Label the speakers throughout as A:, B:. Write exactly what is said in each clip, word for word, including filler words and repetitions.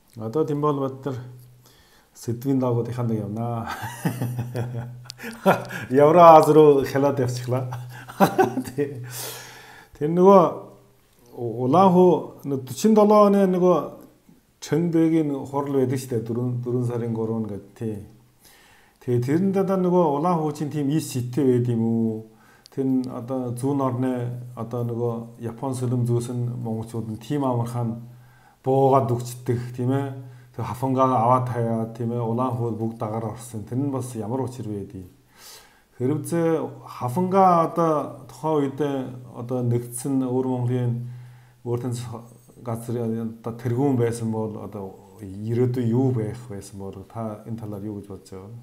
A: Одоо тийм бол бид нар сэдвийн дагуу ихандаг явнаа. Евроаз руу хялаад явчихлаа. Тэр нөгөө улаанхуу forty-seven оны нөгөө Чэнгдэгийн хурал байдаг шүү дээ. four сарын three гэдэг тий. Тэгээ тэрэн дээр нөгөө улаанхуучин тийм ис сэттэй байд юм уу? Тэр нь одоо зүүн орны одоо нөгөө Япон сүлэм зүүсэн монголчууд нь тийм амархан буугаад үгчдэг тийм ээ. Тэг хафангаа аваад хаяад тийм ээ. Улаанхуул бүгд дагаар орсон. Тэр нь бас ямар учир байдгийг. Хэрвээ хафангаа одоо тухайн үед одоо нэгдсэн өвөр Монголын өөртөө газрын одоо тэргүүн байсан бол одоо ирээдүй юу байх байсан бол та энэ талаар юу гэж бодож байгаа?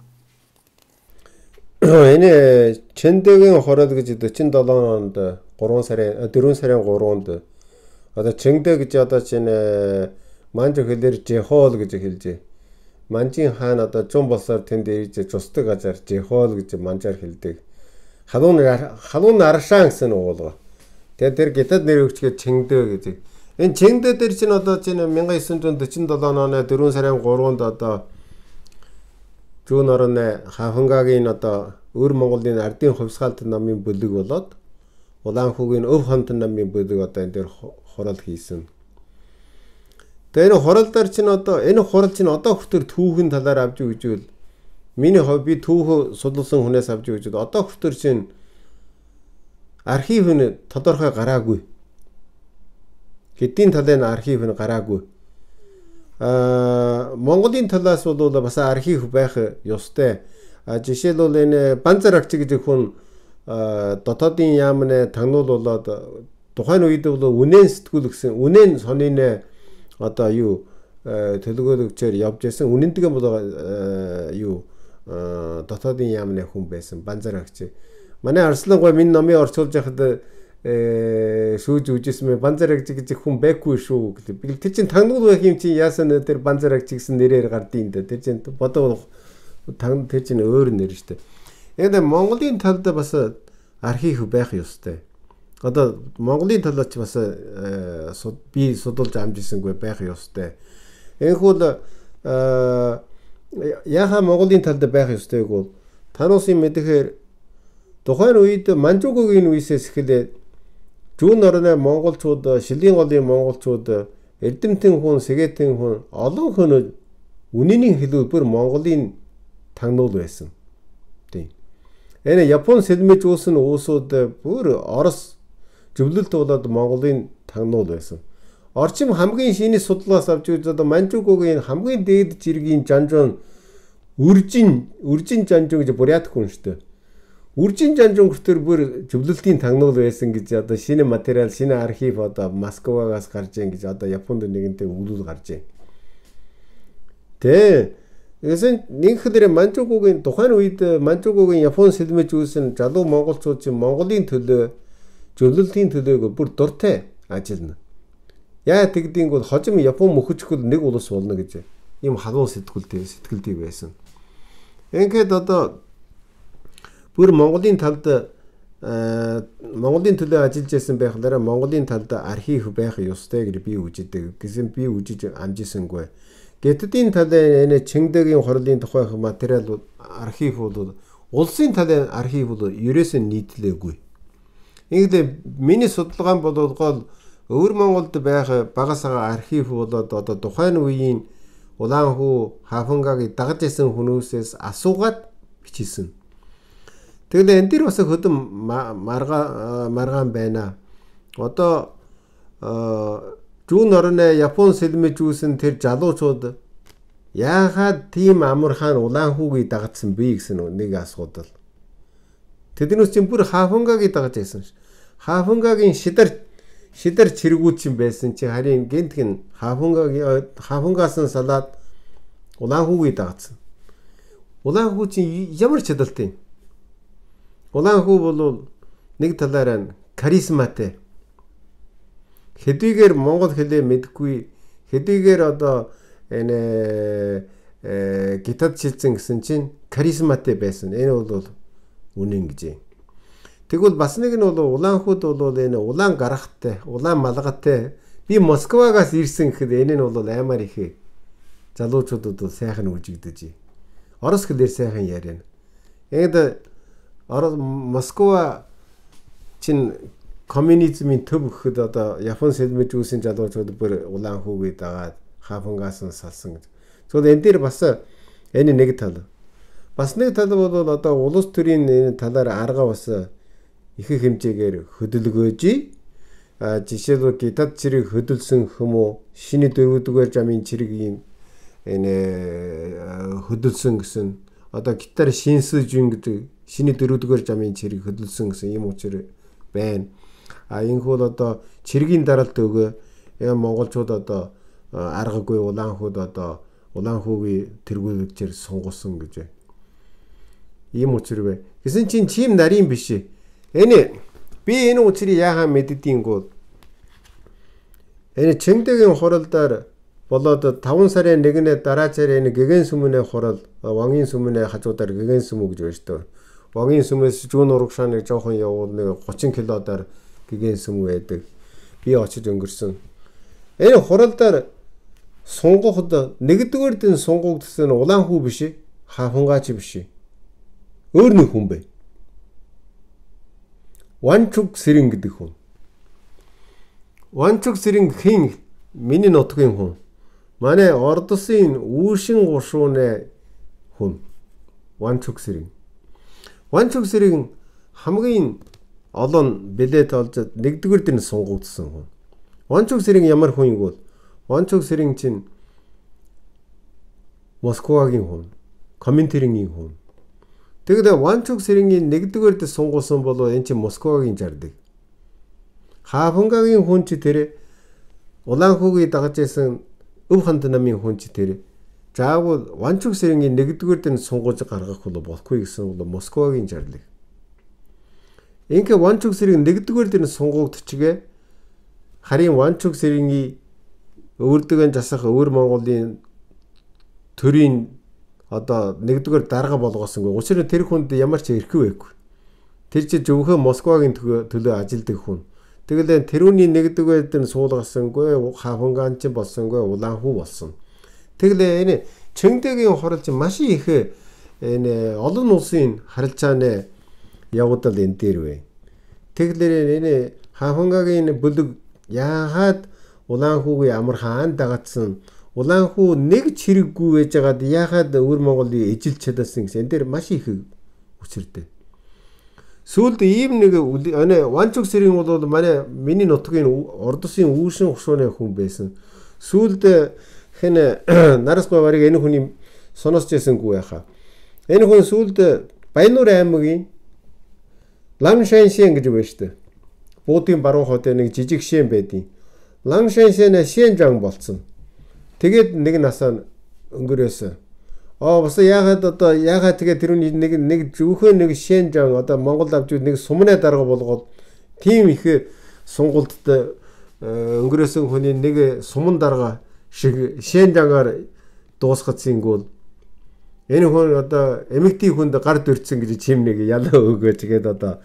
B: Энэ Чэнгдэгийн хорол гэж forty-seven онд three сарын four сарын three-нд одоо Чэнгдэ гэж одоо чинь манж хэлээр Жехол гэж хэлжээ. Манжийн хаан одоо зун болсоор тэнд ирж цусдаг газар Жехол гэж манжаар хэлдэг. Халуун халуун аршаан гэсэн уулга. Тэгээд тэр гитад нэр өгчгээд Чэнгдэ гэдэг. Энэ Чэнгдэ дээр чинь одоо чинь nineteen forty-seven оны four сарын three-нд одоо зүүн орны Хафангагийн одоо өвөр Монголын ардын хувьсгаалт намын бүлэг болоод Улаанхуугийн өв хамт намын бүлэг одоо энэ дээр хорол хийсэн. Тэгээ энэ хоролдоор чинь одоо энэ хорол чинь одоо хүртэл түүхэн талаар авч үзвэл миний хувь би түүх судалсан хүнээс авч үзвэл одоо хүртэл чинь архив нь тодорхой гараагүй. Хэдийн талын архив нь гараагүй. Аа Монголын талаас бол бас архив байх ёстой. Жишээлбэл энэ Банзарагч гэж хүн дотоодын яамны тагнуул болоод тухайн үед бол үнэн сэтгүүл гэсэн үнэн сонины одоо юу төлөвлөгөөр явж байсан. Үнэнтэйг бол юу дотоодын яамны хүн байсан Банзарагч. Манай Арслан гой минь номыг орчуулж байхад шүүж үжсэн мэ Банзарагч гэж хүн байхгүй шүү гэх. Тэр чинь тагнуул байх юм чи яасан тэр Банзарагч гэсэн нэрээр гардыг дээ. Тэр чинь бодоо таг тэр чинь өөр нэр шүү дээ. Ингээд Монголын талд бас архив байх ёстой. Одоо Монголын талд ч бас би судалж амжсангүй байх ёстой. Энэхүү яхаа Монголын талд байх ёстой гоо тануусын мэдэхээр тухайн үед Манжуугийн үеэс эхлээд зүүн орны монголчууд, шилийн голын монголчууд, эрдэмтэн хүн, сэгэтэн хүн олон хүн үнэний хэлбэр Монголын тагнуул байсан. Тийм. Энэ Япон сэлмэж үүсэн уусууд бүр Орос зөвлөлт болоод Монголын тагнуул байсан. Орчим хамгийн шинэ судлаас авч үзээд Манжуугийн хамгийн дээд жиргийн жанжуун үржин үржин жанжуун гэж бурят хүн шүү дээ. Үржин жанжуун хүртэл бүр зөвлөлтийн тагнуул байсан гэж одоо шинэ материал, шинэ архив одоо Москвагаас гарч ийн гэж одоо Японд нэгэнтэй өгүүлэл гарч ийн. Тэ Эсэн нэгхлээр Манжуугийн тухайн үед Манжуугийн Япон сэлмэж үүсэн залуу монголчууд чинь Монголын төлөө зөвлөлтийн төлөөг бүр дуртай ажиллана. Яа тэгдийн бол хожим Япон мөхөчгөл нэг улс болно гэж ийм халуун сэтгүүлтэй сэтгэлтэй байсан. Ингээд одоо бүр Монголын талд Монголын төлөө ажиллаж байсан байхлаараа Монголын талд архив байх ёстой гэж би үздэг. Гэсэн би үзэж амжсангүй. Гэтэл талын энэ Чэнгдэгийн хорлын тухайх материал архив бол улсын талын архив бол ерөөсөө нийтлээгүй. Ингээд миний судалгаан болвол өвөр Монголд байх багасаа архив болоод одоо тухайн үеийн Улаанхуу Хафангагийг дагаж исэн хүмүүсээс асуугаад бичсэн. Тэгэл энэ дэр бас хөдөн марга маргаан байна. Одоо зүүн орны Япон сэлмэж үүсэн тэр залуучууд яагаад тийм амархан Улаанхуугийг дагацсан бэ гэсэн нэг асуудал. Тэднээс чинь бүр Хафангагийг дагаж байсан ш. Хафангагийн шидар шидар чиргүүд чинь байсан чи харин гинтхэн Хафангагийн Хафангаас нь салаад Улаанхуугийг дагацсан. Улаанхуу чинь ямар чадaltaй. Улаанхуу бол нэг талаараа каризматай. Хэдийгээр монгол хэлээ мэдгүй, хэдийгээр одоо энэ гитад шилжсэн гэсэн чинь каризматай байсан. Энэ бол үнэн гэж. Тэгвэл бас нэг нь бол Улаанхууд бол энэ улаан гарахтай, улаан малгайтай. Би Москвагаас ирсэн гэхэд энэ нь бол аймаар их залуучуудад бол сайхан үжигдэж. Орос хэлээр сайхан яриана. Ингээд Орос Москва чин коммунизмын төв гэхэд одоо Япон сэлмэж үүсийн залуучууд бүр улаан хүүгээ дагаад хафангаас нь салсан гэж. Тэгвэл энэ дээр бас энэ нэг тал. Бас нэг тал бол одоо улс төрийн энэ талаар арга бас их хэмжээгээр хөдөлгөөж а жишээлбэл гитад цэрэг хөдөлсөн хүмүү шинэ дөрөвдүгээр жамын цэрэгийн энэ хөдөлсөн гэсэн одоо гитар шинсэжин гэдэг шинэ дөрөвдүгээр жамын цэрэг хөдөлсөн гэсэн юм учир байна. А энэ хөл одоо цэрэгийн даралт өгөө яа монголчууд одоо аргагүй улаан хүүд одоо улаан хүүгийн тэргүүлэгчээр сунгуулсан гэж. Ийм учир бай. Гэсэн чинь чим нарийн биш. Энэ би энэ учрыг яахан мэддийггүй. Энэ Чэнгдэгийн хуралдаар болоод таван сарын нэгнээ дараа царай энэ гэгэн сүмнээ хурал Вангийн сүмнээ хажуудаар гэгэн сүм гэж байна шүү дээ. Вангийн сүмээс зүүн урагшааныг жоохон явуул нэг гучин километр гэгэн сүм байдаг. Би очиж өнгөрсөн. Энэ хуралдаар сунгахад нэгдүгээр дэн сунгагдсан улаан хүү биш. Хафангаач биш. Өөр нэг хүн бай. Ванчук Сэрэн гэдэг хүн. Ванчук Сэрэн хин миний нутгийн хүн. Манай Ордосын үүшин гушууны хүн. Ванчук Сэрэн. Ванчук Сэрэн хамгийн олон билет олж нэгдүгээр дэн сунгагдсан хүн. Ванчук Сэрэн ямар хүн юм бол Ванчук Сэрэн чинь Москвагийн хүн. Коминтерингийн хүн. Тэгэхдээ Ванчук Сэрэнгийн нэгдүгээр дэ сунгуулсан болоо энэ чинь Москвагийн жардаг. Хафангагийн хүн ч тэр улаан хүүгийг дагаж исэн өв ханд намын хүн ч тэр заавал Ванчук Сэрэнгийн нэгдүгээр дэ сунгуулж гаргах бол болохгүй гэсэн бол Москвагийн жарлаг. Инքը Ванчук Сэрэн нэгдүгээр дэ сунгагдчихгээ харин Ванчук Сэрэнгийн өвөрдөгөн засах өвөр Монголын төрийн одоо нэгдүгээр дарга болгоосонгүй. Учир нь тэр хүнд ямар ч эрхүү байхгүй. Тэр чинь зөвхөн Москвагийн төлөө ажилдаг хүн. Тэгэлээ тэрүүний нэгдүгээр дэн суулгасангүй, хафангаан ч болсонгүй, улаан хүү болсон. Тэгэлээ энэ Чэнгдэгийн хурал чинь маш их энэ олон улсын харилцааны явагдал энэ дээр вэ. Тэгэлээ энэ хафангагийн бүлэг яагаад улаан хүүгийн амар хаан дагацсан улаан хүү нэг чирэггүй байж байгаад яагаад өвөр Монголыг эжилж чадсан гэсэн энэ дээр маш их учиртай. Сүүлд ийм нэг энэ Ванчук Сэрэн бол манай миний нутгийн Ордосын үүшин хушууны хүн байсан. Сүүлд хэн Нарасгүй барыг энэ хүний соноосч байсангүй яхаа. Энэ хүн сүүлд Баяннуур аймгийн Ланшаншэн гэж байна шүү дээ. Буудын баруун хотын нэг жижиг шэн байдیں۔ Ланшаншэн Шэнжан болцсон. Тэгээд нэг насаа өнгөрөөсөн. Аа бас яагаад одоо яагаад тэгээд тэрүүний нэг нэг зөвхөн нэг Шэнжан одоо Монгол авчид нэг сумны дарга болгоод тийм их сунгалтад өнгөрөөсөн хүний нэг суман дарга шиг Шэнжангаар дуусгацсангүүл энэ хүн одоо эмэгтэй хүнд гар дөрцсөн гэж чим нэг ялаа өгөөж тэгээд одоо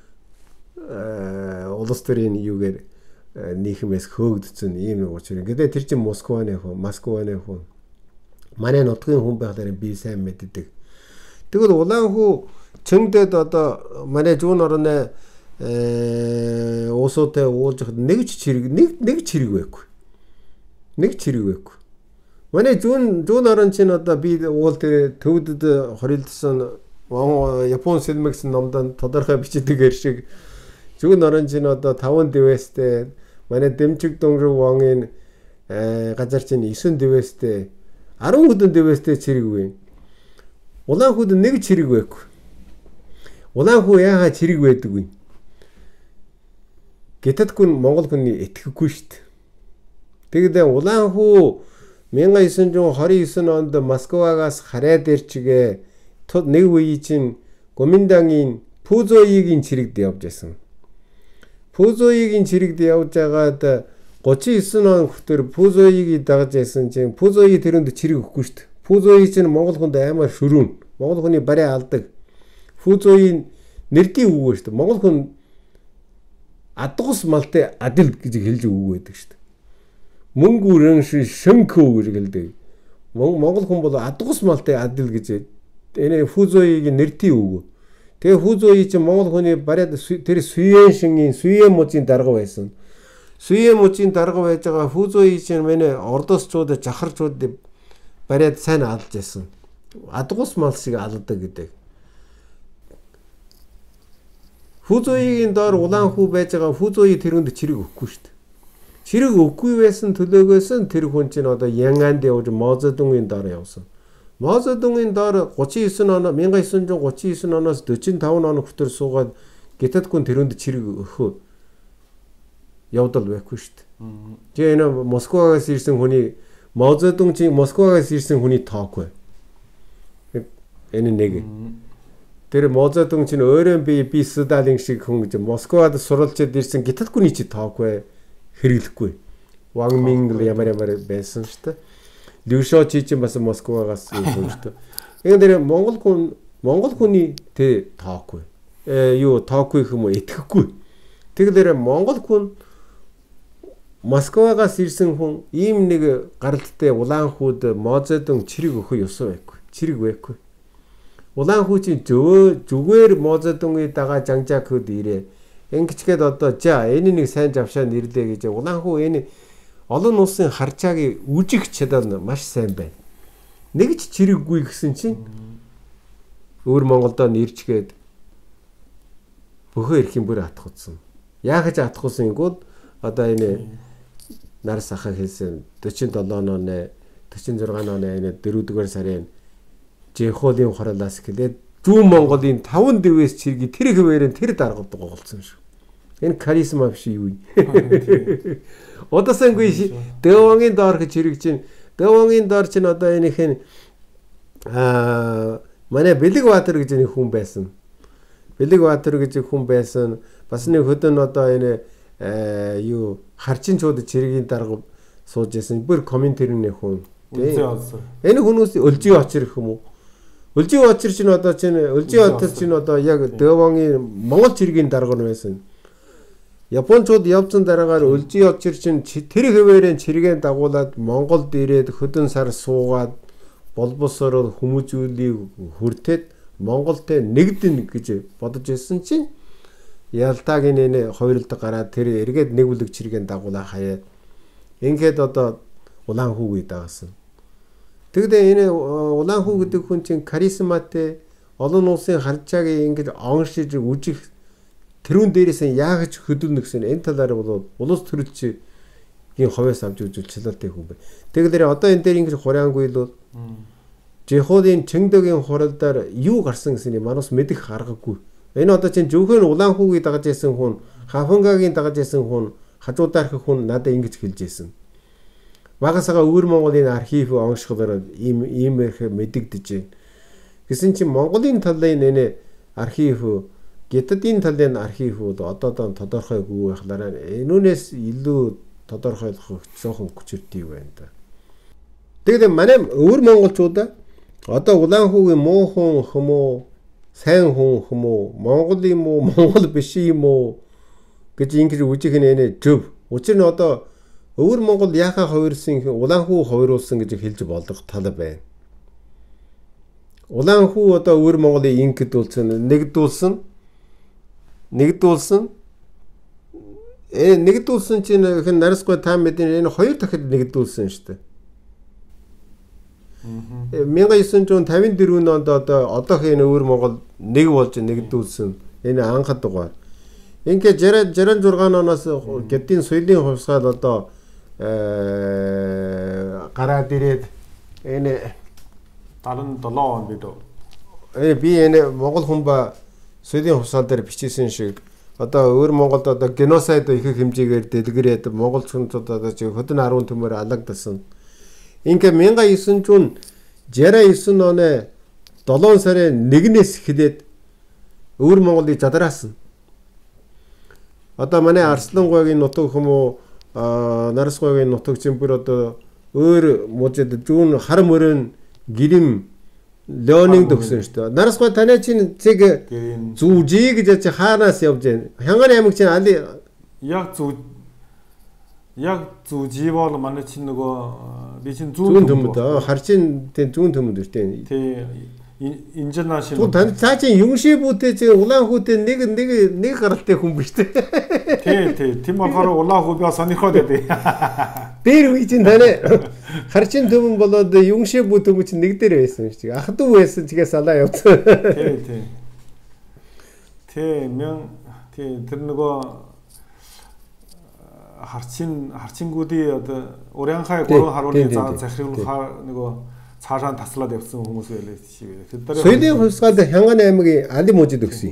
B: улс төрийн юугээр нийгмээс хөөгдсөн ийм нэг учраас. Гэтэ тэр чинь Москваны хүн, Москваны хүн. Манай нутгийн хүн байхлаар би сайн мэддэг. Тэгвэл улаан хүү Чэнгдэд одоо манай зүүн орны э уусуутай уулж нэг ч чирэг нэг нэг чирэг байхгүй. Нэг чирэг байхгүй. Манай зүүн зүүн орн чинь одоо би уул тэр төвдөд хорилдсон Япон сэлмэгсэн номдон тодорхой бичдэг шиг зүүн орн чинь одоо таван дэвэстэй манай Дэмчиг Дөнгөр Вонгийн газар чинь девэн дэвэстэй арван хүдэн дэвэстэй чирэг вэ. Улаан хүүд нэг чирэг байхгүй. Улаан хүү яагаад чирэг байдаггүй? Гэтэд хүн Монгол хүний итгэхгүй шүү дээ. Тэгэхдээ улаан хүү 천구백29онд Москвагаас хараад ирчгээ нэг үе чинь Гоминдангийн Пүзоигийн чирэгд явж байсан. Пүзоигийн чирэгд явж байгаад гучин девэн он хүртэл Пүзоигийг дагаж байсан чинь Пүзои тэрэнд чирэг өгөхгүй шүү дээ. Пүзои чинь Монгол хүнд аймаар шөрүүн. Монгол хүний барай алдаг. Пүзои нэрдийн үг шүү дээ. Монгол хүн адгус малтай адил гэж хэлж үг байдаг шүү дээ. Мөнгүрэн шөнкөө гэж хэлдэг. Монгол хүн бол адгус малтай адил гэж энэ Фузоигийн нэртий үг. Тэгээ Фузои чинь Монгол хүний бариад тэр Сүйен шингийн Сүйен мужийн дарга байсан. Сүйен мужийн дарга байж байгаа Фузои чинь манай ордосчууд жахарчууд бариад сайн алж байсан. Адгус мал шиг алдаг гэдэг. Фузоигийн доор улаан хүү байж байгаа Фузои тэрүнд чирэг өгөхгүй шүү дээ. Чирэг өгөхгүй байсан төлөөгөөс нь тэр хүн чинь одоо Янганд явж Мозодунгийн доор явсан. Мозодунгийн доор гучин девять он 천구 백삼십구 оноос45 он хүртэл суугаад Гитад хүн тэрүнд чирэг өгөх явдал байхгүй шүү дээ. Тэгээ энэ Москвагаас ирсэн хүний Мозодун чинь Москвагаас ирсэн хүний тоохгүй. Энэ нэг. Тэр Мозодун чинь өөрөө би би Сталин шиг хүн гэж Москвад суралцаад ирсэн Гитад хүний чи тоохгүй хэрэглэхгүй. Ван Минг ямар ямар байсан шүү дээ. Лүшо чи чинь бас Москвагаас ирсэн шүү дээ. Энэ дээр Монгол хүн Монгол хүний тэ тоохгүй. Э юу тоохгүй юм уу итгэхгүй. Тэгэхээр Монгол хүн Москвагаас ирсэн хүн ийм нэг гаралтай улаан хүүд Мозодун чирэг өгөх ёсоо байхгүй. Чирэг байхгүй. Улаан хүү чинь зүгээр Мозодунгийн дагаа жанжаак хөд ирээ. Ингэчгээд одоо за энэ нэг сайн завшаа нэрлээ гэж улаан хүү энэ олон улсын харчаагийн үжих чадал маш сайн байна. Нэг ч чирэггүй гэсэн чинь өөр Монголдоо нэрчгээд бөхөө ирэх юм бүр атгуулсан. Яахаж атгуулсан гол одоо энэ нар сахаа хэлсэн forty-seven оны forty-six оны энэ дөрөвдүгээр сарын Жихолийн хорлоос гэлээд зүүн Монголын таван дэвээс чиргийг тэр хэвээрэн тэр даргадаг голцсон шүү. Энэ каризма биш юу юм. Одоосангүй Дэвонгийн доор гэж чирэг чинь Дэвонгийн доор чинь одоо энийхэн аа манай Бэлэгбаатар гэж нэг хүн байсан. Бэлэгбаатар гэж хүн байсан. Бас нэг хөдөн одоо энэ юу харчинчууд чиргийн дарга сууж байсан. Бүр комментэрний хүн. Энэ хүмүүс өлжийн очир гэх юм уу? Өлжийн очир чинь одоо чинь өлжийн очир чинь одоо яг Дэвонгийн Монгол чиргийн дарга нь байсан. Япончууд явцсан дараагаар өлжийн очир чинь тэр хэвээрэн чиргээ дагуулад Монголд ирээд хөдөн сар суугаад болбосоор хүмүүжүүлийг хүртээд Монголтэй нэгдэн гэж бодож ирсэн чинь Ялтагийн энэ хоёрлог гараад тэр эргээд нэг бүлэг чиргээ дагуулаа хаяад ингээд одоо улаан хүүгээ дагасан. Тэгвэл энэ улаан хүү гэдэг хүн чинь каризматай олон улсын харчаагийн ингэж оншиж үжих тэрүүн дээрээс яагч хөдөлнө гэсэн энэ талаар бол улс төрөлчийн ховоос авч үзүүл чилэлтэй хүн бай. Тэгэхээр одоо энэ дээр ингэж хураангүй л бол Жихолийн Чэнгдэгийн хуралдаар юу гарсан гэсэн юм манус мэдэх аргагүй. Энэ одоо чинь зөвхөн улаан хүүгээ дагаж исэн хүн, Хафангагийн дагаж исэн хүн, хажуудаарх хүн надад ингэж хэлж исэн. Багасаа өвөр Монголын архив онцгойлоор ийм ийм их мэдэгдэж байна. Гэсэн чинь Монголын талын энэ архив, Гитадын талын архивууд одоодоо тодорхойгүй байхлаараа энүүнээс илүү тодорхойлох жоохон хүчтэй байна да. Тэгээд манай өвөр монголчуудаа одоо улаан хүүгийн муу хүн хүмүү, сайн хүн хүмүү, Монголын муу, Монгол биш юм уу гэж ингэж үжих нь энэ зөв. Учир нь одоо өвөр Монгол яхаа хувирсан улаан хүү хувируулсан гэж хэлж болох тал байна. Улаан хүү одоо өвөр Монголыг инкдүүлсэн, нэгдүүлсэн, нэгдүүлсэн. Э нэгдүүлсэн чинь хэн нарсгүй та мэдэн энэ хоёр дахид нэгдүүлсэн шүү дээ. nineteen fifty-four онд одоо одоохийн өвөр Монгол нэг болж нэгдүүлсэн. Энэ анхад дугаар. Ингээ sixty-six оноос Гэдийн соёлын хувьсгал одоо гараад ирээд энэ
A: seventy-seven он бид
B: э би энэ Монгол хүн ба соёлын хувьсгал дээр бичсэн шиг одоо өвөр Монголд одоо геноцид их хэмжээгээр дэлгэрээд монголчуудад одоо хөдөн арван төмөр алагдсан. Ингээ nineteen sixty-nine оны seven сарын нэгнээс эхлээд өвөр Монголыг задраасан. Одоо манай Арслангойгийн нутаг хүмүүс Нарасгойгийн нутаг зэмбэр одоо өөр мужид зүүн хар мөрөн гэрим Леонинг төгсөн шүү дээ. Нарасгой таны чинь зэг зүүжий гэж чи хаанаас явж байна? Хянган аймаг чинь али
A: яг зүү яг зүүжий бол манай чинь нөгөө Би чинь
B: зүүн төмөд харчин тийм зүүн төмөд шүү дээ.
A: Тий International.
B: Тун тань цаа чинь Юнши бүтэй чинь Улаанхүүтэй нэг нэг нэг гаралтай хүн биш үү?
A: Тий тий тийм болохоор Улаанхүү би сонирхоод байдیں۔
B: Дээр үе чинь тань харчин төмөн болоод Юнши бүт төмөн чинь нэг дээр байсан шүү дээ. Ах トゥ байсан чигээ салаа явсан.
A: Тий тий. Тий мен тий тэр нөгөө харчин харчингуудын одоо Урянхай гурван харуулны захируулах нөгөө цаашаа таслаад явсан хүмүүс байлээ шиг. Тэр
B: Соёлын хувьсгаад Хянган аймгийн Али мужид өгсөн.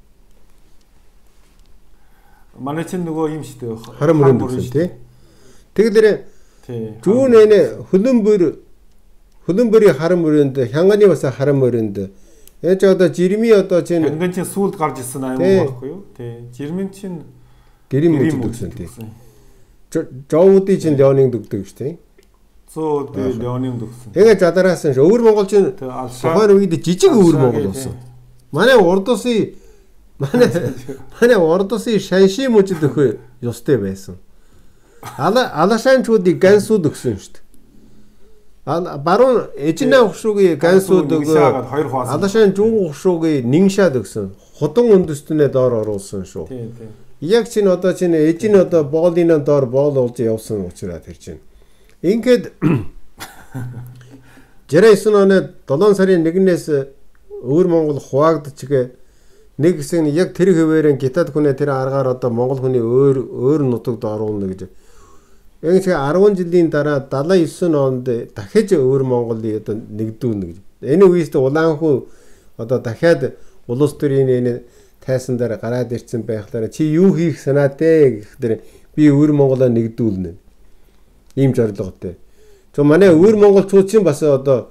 A: Манай чинь нөгөө юм шүү дээ.
B: Харам мөрөнд өгсөн тий. Тэгэлэр зүүн энэ хөлбөмбөр хөлбөмбөрийн харам мөрөнд Хянганы бас харам мөрөнд ээж одоо жирми одоо чинь
A: Хянган чинь сүлд гарч ирсэн аймаг байхгүй юу? Тий. Жирмин чинь
B: гэрим мужид өгсөн тий. Жоудын чинь Леонинг дөгдөг шүү дээ.
A: Зөө би Леонинг дөгсөн.
B: Тэгээ задараасан ш. Өвөр монголчин тухайн үед жижиг өвөр монгол болсон. Манай урд усын манай манай урд усын шанши мужид өгөх ёстой байсан. Ала алашаанчуудыг гансууд өгсөн шүү дээ. А баруун эжнэ ухшуугийн гансууд өгөө алашаан жуун ухшуугийн нингшаад өгсөн. Худан үндэстнээ доор оруулсан шүү.
A: Тий, тий.
B: Яг чинь одоо чинь эжин одоо боолын доор боол уулж явсан учраас тэр чинь. Ингээд Жирайсэн оны долоон сарын нэгнээс өвөр Монгол хуваагдчихгээ нэг хэсэг нь яг тэр хөвээрэн гитад хүнээ тэр аргаар одоо Монгол хүний өөр өөр нутагд оруулна гэж. Ингэж арван жилийн дараа дадлан девять онд дахиж өвөр Монголыг одоо нэгдүүлнэ гэж. Энэ үеэст Улаанхүү одоо дахиад улс төрийн энэ тайсан дээр гараад ирсэн байхлаараа чи юу хийх санаатай гэхээр би өвөр Монголоо нэгдүүлнэ. Ийм зорилготой. То манай өвөр монголчууд чинь бас одоо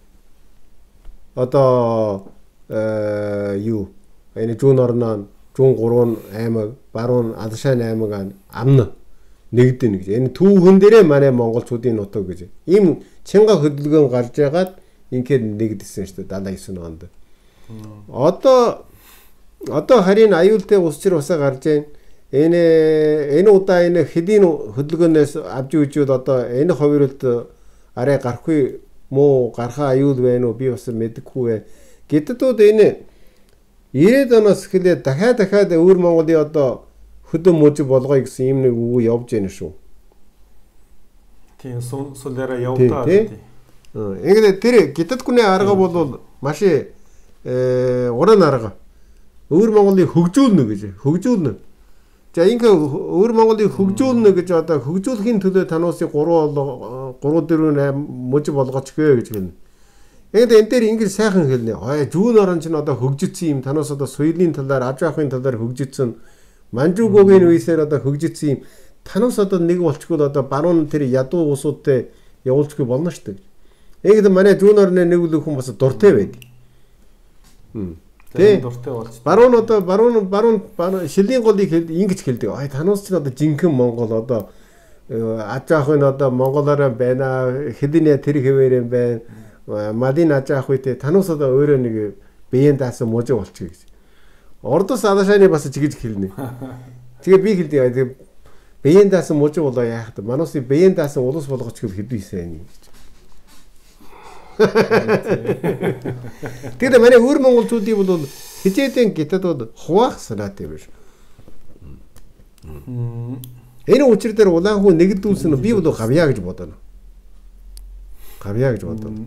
B: одоо э юу энэ зүүн орноо зүүн гурван аймаг баруун алшаан аймаг амна нэгдэн гэж. Энэ түүхэн дээрээ манай монголчуудын нутаг гэж. Ийм Чинга хөдөлгөөн гарч ягаад ингээд нэгдсэн шүү дээ дадлан девять онд. Одоо одоо харин аюултай усчир усаа гарч байна. Энэ энэ удаа энэ хэдийн хөдөлгөөнөөс авч үжүүд одоо энэ хувиралд арай гарахгүй муу гарахаа аюул байна уу би бас мэдэхгүй бай. Гэтэл энэ ирээд оноос эхлээд дахиад дахиад өвөр Монголын одоо хөдөө мужи болгоё гэсэн юм нэг үг явж байна шүү.
A: Тийм сулаараа явдаа.
B: Ингээд тэр гитадгүний арга бол маш э уран арга. Өвөр Монголыг хөгжүүлнэ гэж хөгжүүлнэ. За ингээ өвөр Монголыг хөгжүүлнэ гэж одоо хөгжүүлэхийн төлөө тануусыг гурван гурван дөрвөн восемь мужи болгоцгөө гэж хэлнэ. Ингээд энэ дээр ингээ сайхан хэлнэ. Аа зүүн орон ч одоо хөгжиж юм танаас одоо соёлын талаар аж ахуйн талаар хөгжижсэн Манжуугогийн үеисээр одоо хөгжиж юм танаас одоо нэг болчгол одоо баруун тэр ядуу усуудтай явуулчихгүй болно шүү дээ. Ингээд манай зүүн орны нэг л хүн бас дуртай байдаг. Хм. Тэ
A: дуртай болж.
B: Баруун одоо баруун баруун шилийн голыг ингэж хэлдэг. Аа танаас ч одоо жинхэнэ Монгол одоо аж ахуйн одоо монголоор байна. Хэдийнэ тэр хэвээрэн байна. Мадин аж ахуйтэй танаас одоо өөрөө нэг биеийн даасан мужи болчих гэж. Ордос алашааны бас чигэж хэлнэ. Тэгээ би хэлдэг. Тэгээ биеийн даасан мужи болоо яах вэ? Манайс биеийн даасан улс болгоч гэв хэдий сайн гэж. Тэгээд манай өвөр монголчуудын бол хичээдэн гитадууд хуваах санаатай биш. Энэ учир дээр Улаанхүү нэгдүүлсэн би бол гавьяа гэж бодоно. Гавьяа гэж бодоно.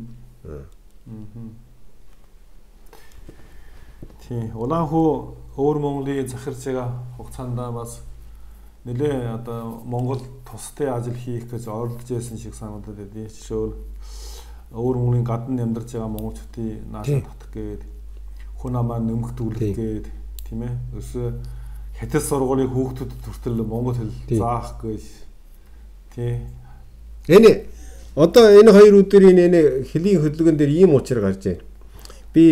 A: Тийм Улаанхүү өвөр Монголын захирч байгаа хугацаанд бас нэлээ одоо Монгол тустай ажил хийх гэж оролдож байсан шиг санагдаад байдیں۔ Жишээл өвөр Монголын гадна амьдарч байгаа монголчуудын наашаа татах гээд хүн амаа нэмэгдүүлэх гээд тийм ээ. Өсөө хятад сургуулийн хүүхдүүдэд хүртэл монгол хэл заах гэж тий.
B: Энэ одоо энэ хоёр өдрийн энэ хэлийн хөдөлгөөн дээр ийм учир гарч байна. Би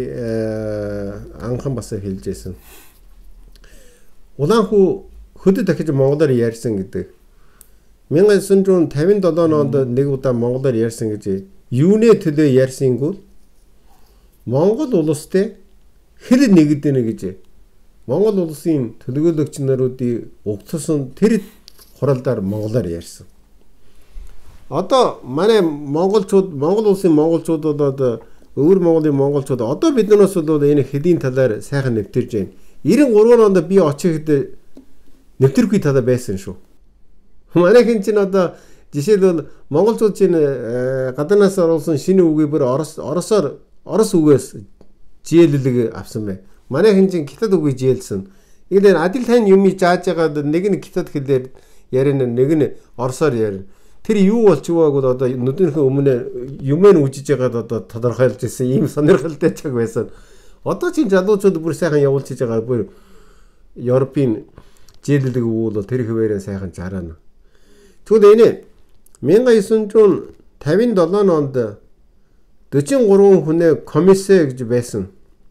B: анхан бас хэлж байсан. Улаанхүү хөдөө дахиж монголоор ярьсан гэдэг. 천구 백오십칠 онд нэг удаа монголоор ярьсан гэж юуны төлөө ярьсангүй Монгол улстай хэр нэгдэнэ гэж Монгол улсын төлөөлөгч наруудын угтсан тэр хуралдаар монголоор ярьсан. одоо манай монголчууд Монгол улсын монголчуудад одоо өвөр Монголын монголчууд одоо биднээс бол энэ хэдийн талаар сайхан нэвтэрж байна. ninety three онд би очиход нэвтэргүй талаа байсан шүү. Манайхын чинь одоо жишээлбэл монголчууд чинь гадаанаас оруулсан шинэ үгийг бүр орос оросоор орос үгээс жийлэлэг авсан бай. Манайхын чинь хятад үгийг жийлсэн. Игэл адил тань юм зааж байгаад нэг нь хятад хэлээр ярина, нэг нь оросоор ярина. Тэр юу болчихвоо гэвэл одоо нүднийхээ өмнө юмэн үжиж байгаад одоо тодорхойлж ирсэн ийм сонирхолтой цаг байсан. Одоо чинь залуучууд бүр сайхан явуулж хийж байгаа бүр Европын жийлэлэг үг бол тэр хөвээрээ сайхан жараана. Тэгвэл энэ nineteen fifty-seven онд forty-three хүнээ комиссэ гэж байсан.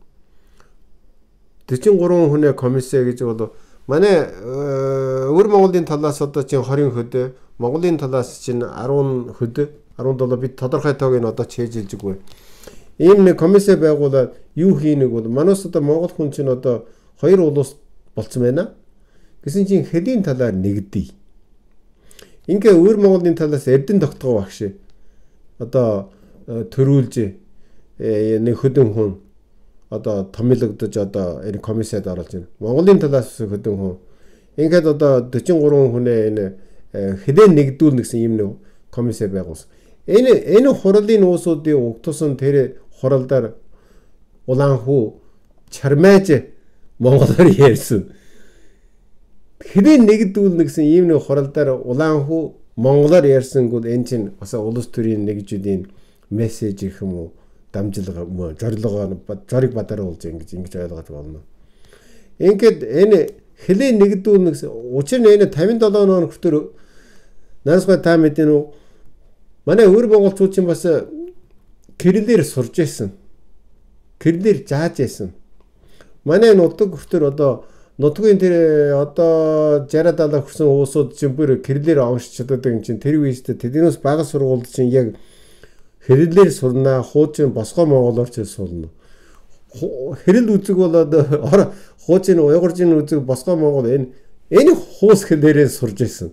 B: forty-three хүнээ комиссэ гэж бол манай өвөр Монголын талаас одоо чинь twenty хөдөө, Монголын талаас чинь ten хөдөө, seventeen бид тодорхой тоог нь одоо чийжилжгүй. Ийм нэг комиссэ байгуулаад юу хийнэг бол манайс одоо Монгол хүн чинь одоо хоёр улс болцсон байна. Гэсэн чинь хэдийн талаар нэгдээ. Ингээ өвөр Монголын талаас эрдэн тогтгоо багш. Одоо төрүүлж нэг хөдөн хүн одоо томилогдож одоо энэ комиссад оруулж байна. Монголын талаас хөдөн хүн. Ингээд одоо forty-three хүнээ энэ хэдэн нэгдүүл гэсэн юм нэг комиссэ байгуулсан. Энэ энэ хурлын уусуудын угтусан тэр хуралдаар улаанхүү чармайж монголоор ярьсан. Хэдэн нэгдүүл гэсэн ийм нэг хуралдаар улаанхүү монголоор ярьсангууд энэ чинь бас улс төрийн нэгжүүдийн мессеж их юм уу дамжлага юм уу зорилгоо зориг бадаруулж ингэж ингэж ойлгож болно. Ингээд энэ хэдэн нэгдүүл гэсэн учир нь энэ fifty-seven он хүртэл наасгаа та мэдэн үү манай өвөр монголчууд чинь бас кириллээр сурж байсан. Кириллээр зааж байсан. Манай нутаг хүртэл одоо нутгийн тэр одоо sixty далаа хүрсэн уусууд чинь бүр кириллээр уншиж чаддаг юм чинь тэр үеэс тэднээс бага сургуульд чинь яг кириллээр сурнаа, хуучин босгоо монголоор ч сурна. Хэрэл үзэг болоод хуучин уйгуржийн үзэг босгоо монгол энэ энэ хуус хэлээрээ сурж байсан.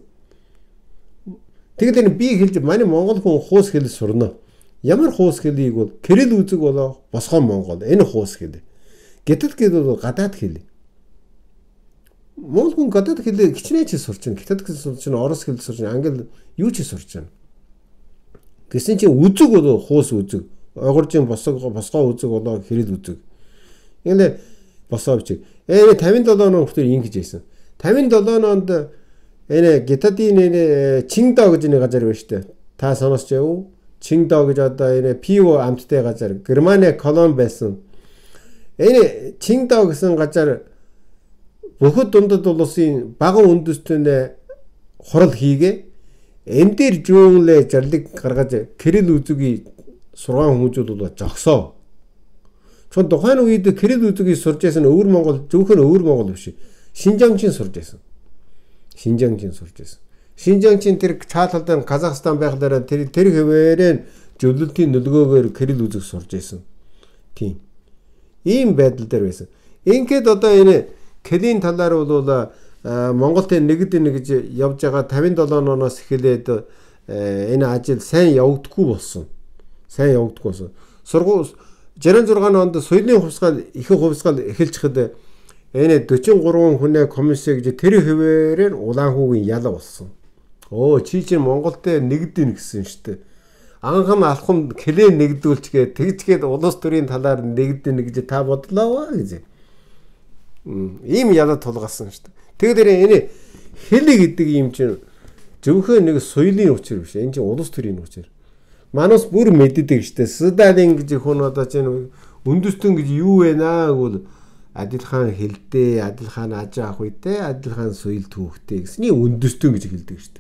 B: Тэгэхдээ би хэлж манай монгол хүн хуус хэл сурна. Ямар хуус хэлийг бол кирилл үзэг болоо босгоо монгол энэ хуус хэл. Гэтэл гэдэг гадаад хэл. Монгол хүн гадаад хэлээ хичнээн ч сурч байна. Хятад хэл сурч байна, орос хэл сурч байна, англи юу ч сурч байна. Гэсэн чинь үзэг бол хуус үзэг. Уйгуржийн босгоо босгоо үзэг болоо кирилл үзэг. Ингээд босоо бичиг. Ээ fifty-seven он хүртэл ингэж байсан. fifty-seven онд энэ Гитадын энэ Чиндо гэж нэг газар байна шүү дээ. Та сонсч яв? Чиндо гэж одоо энэ Пиво амттай газар Германы колон байсан. Энэ Чиндо гэсэн газар бүхд дундад улсын бага үндэстнээ хурал хийгээ. Энэ дээр жуулээ зарлиг гаргаж кирилл үзүгийг сургаан хүмүүжүүд бол зогсоо. Чон тухайн үед кирилл үзүгийг сурж байсан өвөр Монгол зөвхөн өвөр Монгол биш. Шинжаангчин сурж байсан. Шинжаангчин сурж байсан. Шинжаангчин тэр чааталдан Казахстан байхлаараа тэр тэр хэвээрээ зөвлөлтийн нөлгөөгөөр кирилл үзэг сурж байсан. Тийм. Ийм байдал дээр байсан. Ингээд одоо энэ килийн талаар бол Монголд нэгдэн гэж явж байгаа fifty-seven оноос эхлээд энэ ажил сайн явагдахгүй болсон. Сайн явагдахгүй болсон. Сургууль sixty-six онд соёлын хувьсгал их хувьсгал эхэлчихэд энэ forty-three хүнээ комиссэ гэж тэр хэвээрээр улаанхүүгийн ял болсон. Оо чи чинь Монголд нэгдэн гэсэн штэ. Анхан алхам клээ нэгдүүлчгээ тэгжгээд улс төрийн талаар нэгдэн гэж та бодлоо гэж. Ийм ял тулгасан штэ. Тэгэхээр энэ хэл гэдэг юм чинь зөвхөн нэг соёлын учир биш. Энэ чинь улс төрийн учир. Манус бүр мэддэг штэ. Сталин гэж хүн одоо чинь үндэстэн гэж юу вэ наа гэвэл адилхан хэлтэй, адилхан аж ахуй үйтэй, адилхан соёл түүхтэй гэсний үндэстэн гэж хэлдэг штэ.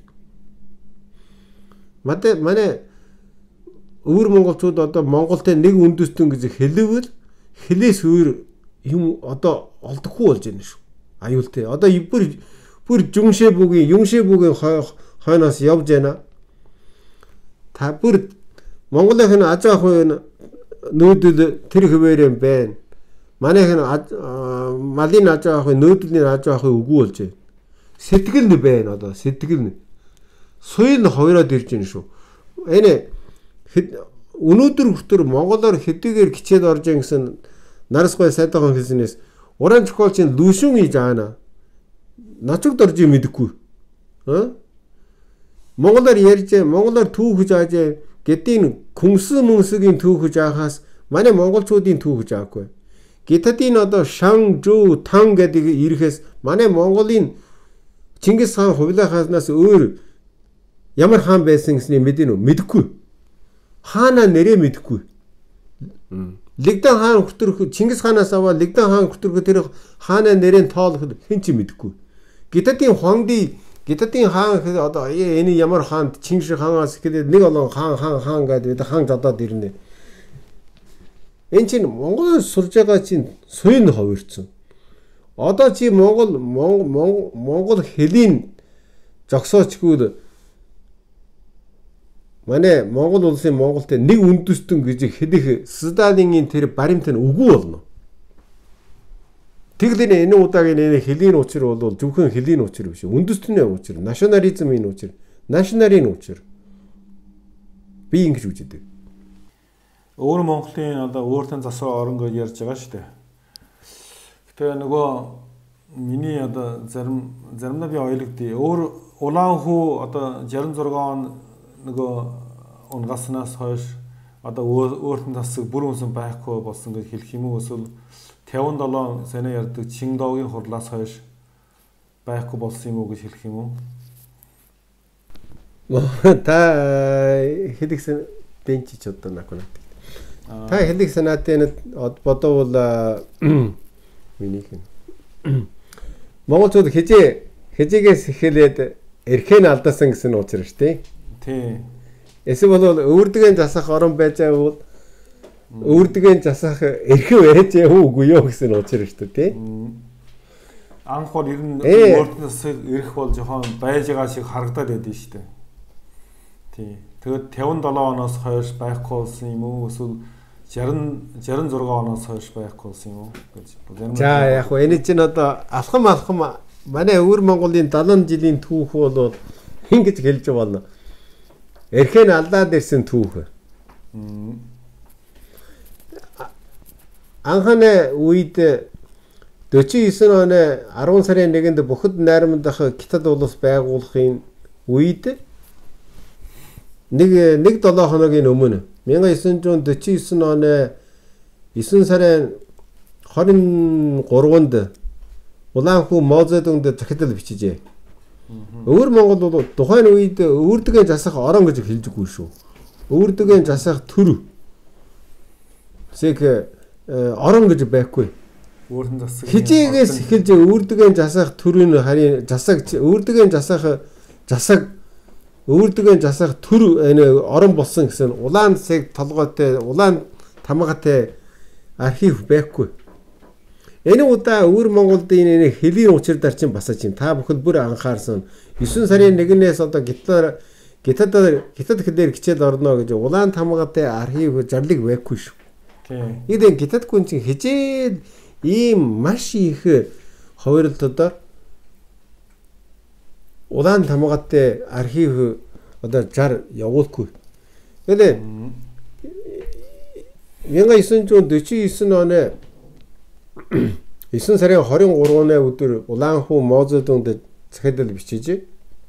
B: Мадэ манай өвөр монголчууд одоо Монголд нэг үндэстэн гэж хэлвэл хэлээс өөр юм одоо олдохгүй болж байна шүү. Аюултай. Одоо бүр бүр жүншээ бүгийн, юншээ бүгийн хойноос явж байна. Та бүр Монголын аж ахуй нүүдэл тэр хэвээрээ байна. Манайх малын аж ахуй, нүүдлийн аж ахуй үгүй болж байна. Сэтгэл нь байна одоо, сэтгэл нь. Соёл хоёроод ирж байна шүү. Энэ өнөөдөр хүртэл монголоор хэдийгээр хичээд орж ийн гэсэн нарасгой сайдаахан хэлснээс уран зохиолчийн лүшүн ий жаана. Начиг дорж мэдэхгүй. Аа? Монголоор ярьж, монголоор түүхэж ааж гэдгийн күмсэн мөнсөгийн түүхэж аахаас манай монголчуудын түүхэж аахгүй. Гитадын одоо шан, жуу, тан гэдэг ирэхээс манай монголын Чингис хаан хувилахаас өөр ямар хаан байсан гэсний мэдэн үү? Мэдэхгүй. Хаана нэрээ мэдэхгүй. Лигдэн хаан хүртэрх Чингис хаанаас аваа Лигдэн хаан хүртэрх тэр хаана нэрийн тоолоход хэн ч мэдэхгүй. Гитадын хуанди Гитадын хаан одоо энэ ямар хаан Чингис хаанаас ихэд нэг олон хаан хаан хаан гэдэг хаан жадаад ирнэ. Энд чинь Монголд сурж байгаа чинь суйн хувирцсан. Одоо чи Монгол Монгол хэлийн зогсоочгүй манай Монгол улсын Монголд нэг үндэстэн гэж хэлэх Сталингийн тэр баримт нь үгүй болно. Тэглэн энэ удаагийн энэ хэлийн учир бол зөвхөн хэлийн учир биш. Үндэстний учир, национализмын учир, националын учир. Би ингэж үздэг.
A: Өөр Монголын одоо өөртөө засвар орон гэж ярьж байгаа шүү дээ. Гэтэ нөгөө миний одоо зарим заримдаа би ойлгодъё. Өөр улаан хүү одоо шестьдесят шесть он нөгөө унгаснаас хойш одоо өөртөө засаг бүр үнсэн байхгүй болсон гэж хэлэх юм уу? Эсвэл пятьдесят семь санаа ярьдаг Чингдогийн хурлаас хойш байхгүй болсон юм уу гэж хэлэх юм уу?
B: Та хэлсэн бенч ч одоо накунат. Та хэлэх санаатай бодвол миний хэн Монголчууд хижээ хижээгээс эхлээд эрхэн алдаасан гэсэн учраас тий.
A: Тий.
B: Эсвэл бол өвөрдгэн засах орон байж байвал өвөрдгэн засах эрхэн байж үгүй юу гэсэн учраас тий.
A: Анх бол ер нь өөртөөс ирэх бол жоохон байж байгаа шиг харагдаад байдсан шүү дээ. Тий. Тэгээд пятьдесят seven оноос хойш байхгүй болсон юм уу? Эсвэл шестьдесят шесть оноос хойш байхгүй болсон юм уу гэж.
B: За яг хөө энэ чинь одоо алхам алхам манай өвөр Монголын seventy жилийн түүх бол ингэж хэлж болно. Эрхэн алдаад ирсэн түүх. Анхны үед forty-nine оны ten сарын first-нд Бөхөд найрамдах Гитад улс байгуулахын үед нэг нэг seven хоногийн өмнө nineteen forty-nine оны nine сарын twenty-third-нд Улаанхүү Мозедөнд захидал бичижээ. Өвөр Монгол бол тухайн үед өвөрдгэн засах орон гэж хэлжгүй шүү. Өвөрдгэн засах төр. Зэг орон гэж байхгүй.
A: Өөртөө засах.
B: Хичээгээс эхэлж өвөрдгэн засах төрийн харин засаг өвөрдгэн засах засаг өвөрдгэн засах төр энэ орон болсон гэсэн улаан цаг толгойтой улаан тамгатай архив байхгүй. Энэ удаа өвөр Монголын энэ хэлийн учир дарчин басаж юм. Та бүхэн бүр анхаарсан. nine сарын first-ээс одоо гитар гитад гитад хэлээр хичээл орно гэж улаан тамгатай архив зарлиг байхгүй шүү.
A: Тийм.
B: Эдэн гитад хүн чинь хичээл ийм маш их хувирлтодоор улаан тамгатай архив одоо зар явуулахгүй. Тэгэл nineteen forty-nine оны nine сарын twenty-third-ны өдөр Улаанхүү Мозедөнд захидал бичиж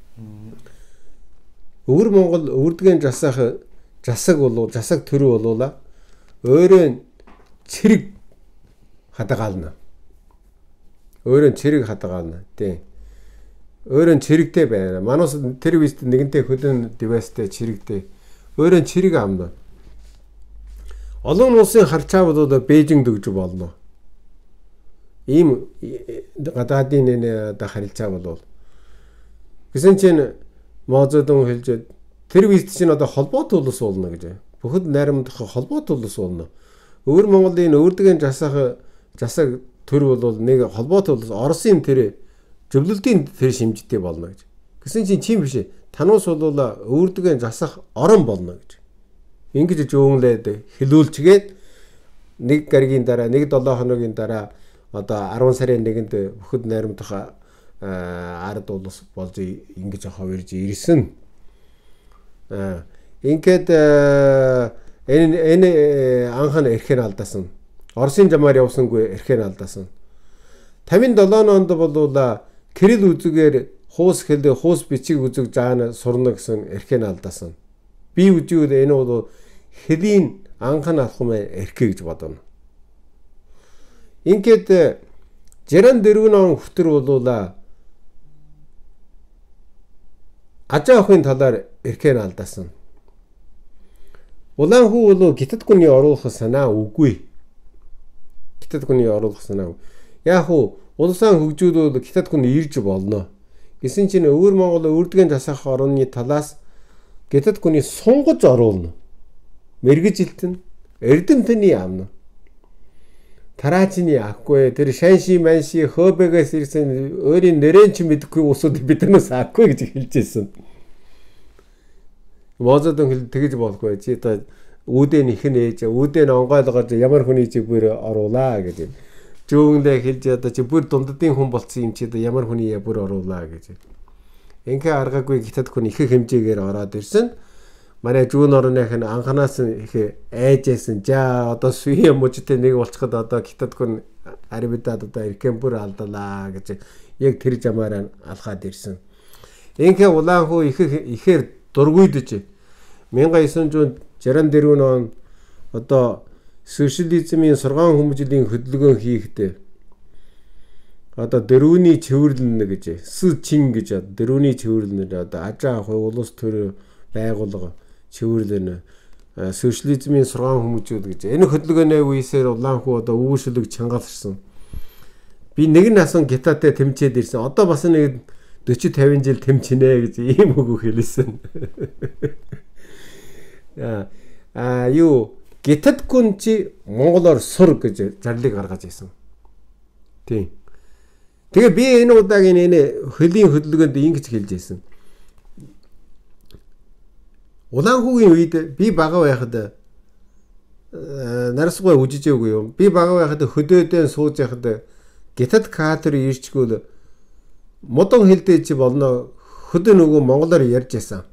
B: Өвөр Монгол өвөрдгэн засах засаг болов засаг төр болуула өөрөө цэрэг хадгаална. Өөрөө цэрэг хадгаална. Тийм. Өөрөө цэрэгтэй байна. Манус тэр вист нэгэнтэй хөлөн девайстай цэрэгтэй. Өөрөө цэрэг амна. Олон улсын харчаа бол Бээжинд өгж болно. Ийм гадаадын энэ харилцаа болвол гэсэн чинь Мозедөнд хэлж тэр вист чинь одоо холбоотой улс болно гэж. Бөхөд найрамдах холбоотой улс болно. Өвөр Монголын өвөрдгэн засах засаг төр бол нэг холбоотой улс Оросын тэр зөвлөлтийн тэр шимжтэй болно гэж. Гэсэн чинь тийм биш. Тануус бол өвөрдгэн засах орон болно гэж. Ингэж жөөнлээд хэлүүлчгээд нэг гаригийн дараа нэг seven хоногийн дараа одоо ten сарын first-нд Бөхөд найрамдах ард улс болж ингэж хавирж ирсэн. Ингээд энэ энэ анхан эрхэн алдаасан. Оросын жамаар явсангүй эрхэн алдаасан. тамин долоо онд болуула Кирилл үзүгээр хуус хэлээ хуус бичиг үзэг заана сурна гэсэн эрхэн алдаасан. Би үзүүл энэ бол хэлийн анхан алхмын эрхэ гэж бодоно. Ингээд Жеран дөрвөн он хүтэр болуула ажаахын талаар эрхэн алдаасан. Улаан хүү бол гитад гүний оруулах санаа үгүй. Гитад гүний оруулах санаа. Яг уу улаан хөгжүүд бол гитад гүн ирж болно. Гэсэн чинь өвөр Монгол өрдгэн засах орны талаас гитад гүний сунгаж оруулна. Мэргэжилтэн эрдэмтний амна. Тараачны ахгүй тэр шанши манши хөөбэгээс ирсэн өөрийн нэрэн ч мэдэхгүй усууд биднээс ахгүй гэж хэлжсэн. Мозодон хэл тэгж болохгүй чи та үүдэн их нээж үүдэн онгойлгож ямар хүний чи бүр оруулаа гэж. Жүүндээ хэлж одоо чи бүр дунддын хүн болцсон юм чи ямар хүний я бүр оруулаа гэж. Ингээ аргагүй гитад хүн их хэмжээгээр ороод ирсэн. Манай зүүн орных нь анханаас их айжсэн. За одоо сүйе мужтэй нэг болчиход одоо гитад хүн арбидад одоо эрхэн бүр алдалаа гэж яг тэр жамаараа алхаад ирсэн. Ингээ улаан хүү их ихээр дургуйдж 천구백 육십칠 он одоо социализмын сургаан хүмүүжлийн хөдөлгөөн хийхдээ одоо дөрөвний цэвэрлэнэ гэж Сүчин гэж дөрөвний цэвэрлэнэ одоо ажаа ах улс төр байгуулга цэвэрлэнэ социализмын сургаан хүмүүжүүд гэж энэ хөдөлгөөний үеэсээр улаан хүү одоо өвөшлөг чангалсан. Би нэг нь асан гитатай тэмцээд ирсэн. Одоо бас нэг forty fifty жил тэмчинэ гэж ийм үг хэлсэн. А а юу гитад гүн чи монголоор сур гэж зарлиг гаргаж ирсэн. Тийм. Тэгээ би энэ удаагийн энэ хөлийн хөдөлгөөнд ингэж хэлж ирсэн. Улаан хүүгийн үед би бага байхад нарсгой үжижээгүй юм. Би бага байхад хөдөөдөө сууж байхад гитад катер ирчгүүл модон хэлдэй чи болно хөдөө нөгөө монголоор ярьж байсан.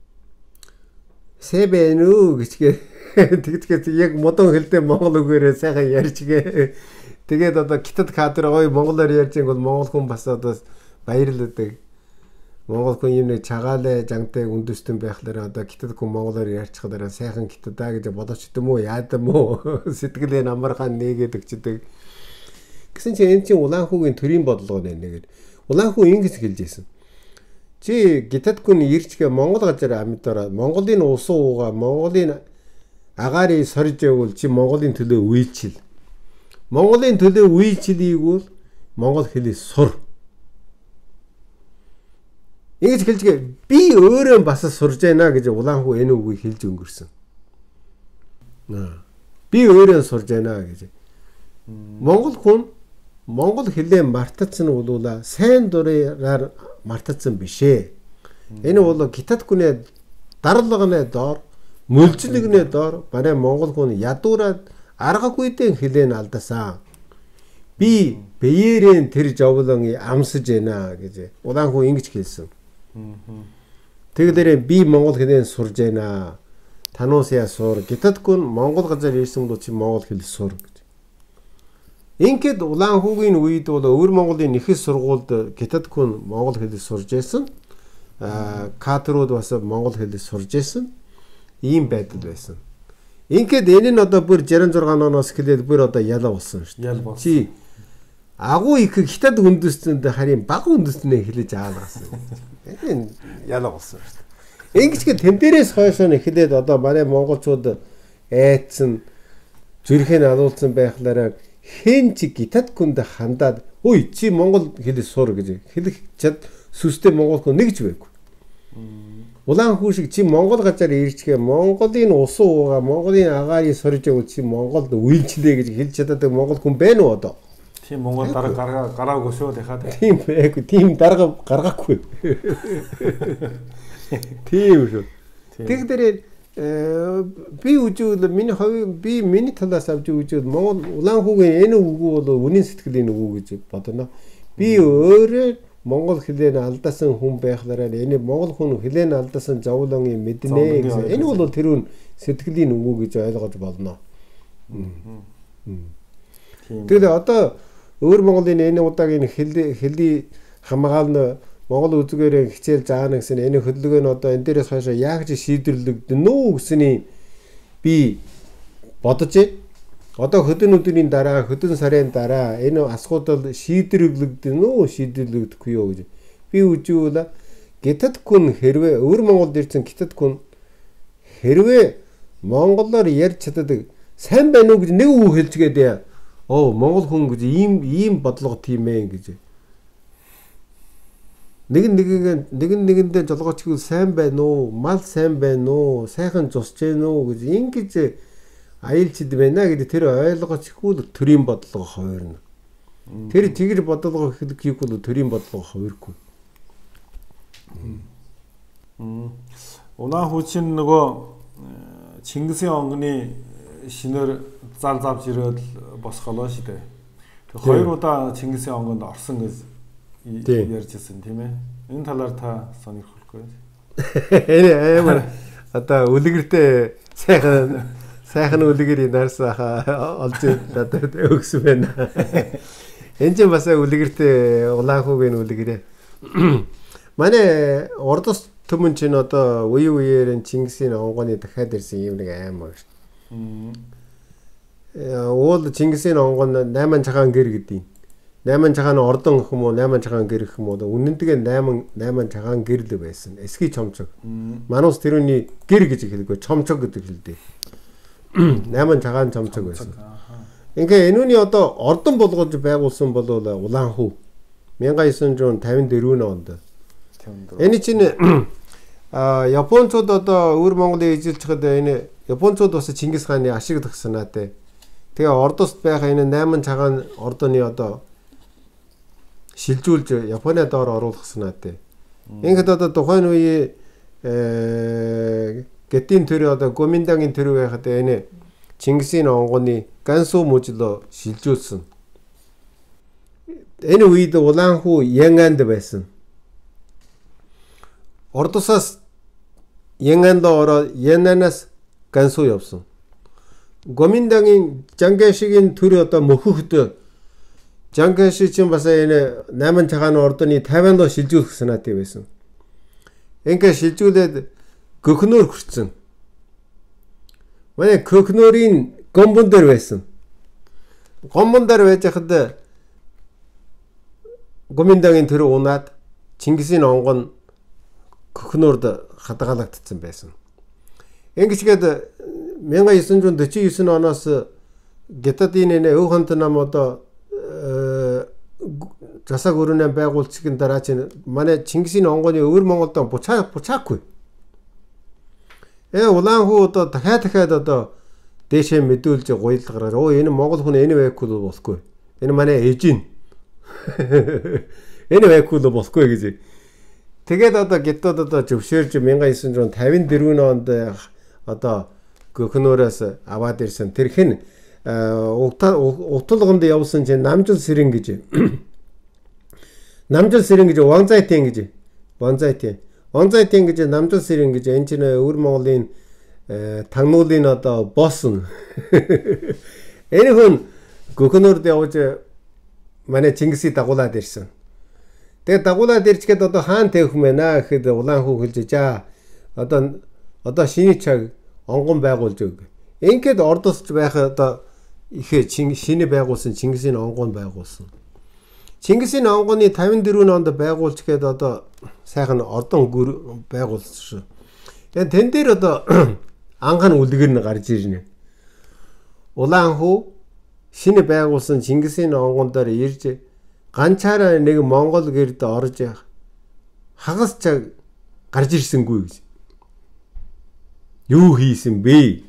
B: Сэбэнүү гэчгээ тэгтгээд яг модон хэлдэй монгол үгээрээ сайхан ярьжгээ. Тэгээд одоо гитад катер гоё монголоор ярьж байгаа бол монгол хүн бас одоо баярлалдаг. Монгол хүн юм нэг чагаалаа жангтай үндэстэн байхлаараа одоо гитад хүн монголоор ярьчихлаараа сайхан гитадаа гэж бодоочд юм уу яадам уу сэтгэлээ намархан нээгээд өгчдөг. Гэсэн чинь энэ чинь улаан хүүгийн төрийн бодлого нэгээр улаан хүү ингэж хэлж ийсэн. Чи гитад хүн ирчгээ монгол газар амьдараа монголын ус уугаа монголын агаарыг сорж явуул чи монголын төлөө үйлчил. Монголын төлөө үйлчлийг бол монгол хэлийг сур. Ингэж хэлжгээ би өөрөө бас сурж байна гэж улаан хүү энэ үгийг хэлж өнгөрсөн. Би өөрөө сурж байна гэж. Монгол хүн монгол хэлээ мартацсан болуула сайн дураар мартацсан бишээ. Энэ бол гитад хүнээ дарлагнаа доор мөлжлөгнөө доор барай монгол хүн ядуураад аргагүйдэн хэлэн алдасан. Би биеэрэн тэр жовлон амсаж байна гэж улаан хүү ингэж хэлсэн. Тэгэлэрээ би монгол хэлээр сурж байна. Тануусаа сур. Гитад хүн монгол газар ирсэн бол чи монгол хэл сур гэж. Ингээд улаан хүүгийн үед бол өвөр Монголын нэхэл сургуульд гитад хүн монгол хэлээр сурж байсан. Аа кадрууд бас монгол хэлээр сурж байсан. Ийм байдал байсан. Ингээд энэ нь одоо бүр sixty-six оноос эхлээд бүр одоо ялаа болсон шүү дээ. Ял болсон. Чи агуу их гитад хүндэстэнд харин бага хүндэстнээ хэлэж аалгасан. Энэ ялаа болсон шүү дээ. Ингээд тэмдэрээс хойш нь эхлээд одоо манай монголчууд айцсан зүрхээ алуулсан байхлаараа хэн чи гитад хүнд хандаад ой чи монгол хэлээ сур гэж хэлэх чад сүстэй монгол хүн нэгж байхгүй. Улаан хүү шиг чи монгол газар ирчгээ монголын ус уугаа монголын агаарыг сорж явуул чи монголд үйлчлээ гэж хэлж чаддаг монгол хүн байна уу одоо?
A: Тийм монгол дарга гаргаа гараагүй шүү дахиад.
B: Тийм байгүй тийм дарга гаргаагүй. Тийм шүү. Тэгдэрээ би үжил миний хувь би миний талаас авч үжил монгол улаан хүүгийн энэ үгүү бол үнэн сэтгэлийн үгүү гэж бодоно. Би өөрөө Монгол хэлээр алдаасан хүн байхлаараа энэ монгол хүн хэлээр алдаасан зовлонгийн мэднэ гэсэн. Энэ бол тэрүүн сэтгэлийн өвөө гэж ойлгож болно. Тэгэхээр одоо өөр Монголын энэ удаагийн хэлний хамгаална Монгол үзгээрээ хичээл заана гэсэн энэ хөдөлгөөн нь одоо энэ дээрээс хойш яаж шийдвэрлэгдэнэ үү гэсний би бодож байна. Одоо хөдөн өдрийн дараа хөдөн сарын дараа энэ асуудал шийдвэрлэгдэнэ үү шийдвэрлэгдэхгүй юу гэж би үживэл гитад хүн хэрвээ өвөр Монголд ирсэн гитад хүн хэрвээ монголоор ярьж чаддаг сайн байна уу гэж нэг үг хэлцгээд яа. Оо монгол хүн гэж ийм ийм бодлого тийм ээ гэж. Нэг нэг нэг нэгэндээ жолгоочгүй сайн байна уу? Мал сайн байна уу? Сайхан зусч байна уу гэж ингэж аялчд байна гэдэг тэр ойлгочихгүй төрийн бодлого хувирна. Тэр тэгэр бодлого хийх бол төрийн бодлого хувирхгүй.
A: Унаа хүчин нөгөө Чингисийн онгоны шинээр зал завж ирээд босголоо шүү дээ. Тэг хоёр удаа Чингисийн онгонд орсон гэж ярьжсэн тийм ээ. Энэ талаар та сонирхолгүй.
B: Энэ амар одоо үлгэртэй сайхан сайхан үлгэрийн нарсаа олж надад өгсөн байна. Энд чинь бас үлгэртэй улаанхуугийн үлгэрээ. Манай Ордос төмөн чинь одоо үе үеэр Чингисийн онгоны дахиад ирсэн юм нэг аймаг шүү. Уул Чингисийн онгон найман цагаан гэр гэдэг. найман цагаан ордон гэх юм уу, найман цагаан гэр гэх юм уу. Үнэндээ найман найман цагаан гэр л байсан. Эсхий чомчог. Манус тэрүүний гэр гэж хэлэхгүй чомчог гэдэг хэлдэг. найман цагаан чомчог байсан. Ингээ энүүний одоо ордон болгож байгуулсан бол Улаанхүү 천구 백오십사 онд. Энэ чинь а Японцууд одоо өвөр Монголыг эзэлж чад энэ Японцууд бас Чингис хааны ашиг тагсанаатай. Тэгээ ордост байх энэ найман цагаан ордоны одоо шилжүүлж Японы доор оруулах санаатай. Ингээд одоо тухайн үеийн Гэтийн төр одоо Гоминдангийн төр байхад энэ Чингисийн онгоны Гансу мужлоо шилжүүлсэн. Энэ үед Улаанхүү Янганд байсан. Ордосоос Янганд ороод Янанаас Гансу явсан. Гоминдангийн Жангашигийн төр одоо мөхөхд Жангаши чинь бас энэ найман цагаан ордоны тавианд шилжүүлэх санаатай байсан. Ингээ шилжүүлээд Гөхнөр хүрсэн. Манай Гөхнөрийн гомбон дээр байсан. Гомбон дээр байж хад Гоминдангийн төр унаад Чингисийн онгон Гөхнөрд хадгалагдсан байсан. Ингэчгээд 천구 백사십구 оноос Гетадын энэ өв хамт нам одоо засаг өрөөнөө байгуулчихын дараа чинь манай Чингисийн онгоны өвөр Монголд буцаа буцаагүй. Э Улаанхүү одоо дахиад дахиад одоо дээшээ мэдүүлж гуйлгараар оо энэ Монгол хүн энэ байхгүй л болохгүй. Энэ манай ээжийн. Энэ байхгүй л болохгүй гэж. Тэгээд одоо Гетад одоо зөвшөөрж 천구 백오십사 онд одоо Гөхнөөс аваад ирсэн. Тэр хэн уталганд явсан чинь Намжил Сэрэн гэж. Намжил Сэрэн гэж Ванзайтин гэж. Ванзайтин. Ванзайтин гэж Намжил Сэрэн гэж энэ чинь өвөр Монголын тагнуулын одоо босс нь. Энэ хүн Гөхнөрд явж манай Чингисийг дагуулад ирсэн. Тэгээд дагуулад ирчгээд одоо хаан тавих юм байна гэхэд Улаанхүү хэлж за одоо одоо шиний цаг онгон байгуулж өг. Ингээд ордосч байх одоо ихэ шиний байгуулсан Чингисийн онгон байгуулсан. Чингисийн онгоны пятьдесят онд байгуулж гээд одоо сайхан ордон гүр байгуулсан шүү. Тэгээд тэн дээр одоо анхан үлгэр нь гарч ирнэ. Улаанхүү шиний байгуулсан Чингисийн онгон дээр ирж ганцаараа нэг Монгол гэрд орж хагас цаг гарч ирсэнгүй гэж. Юу хийсэн бэ?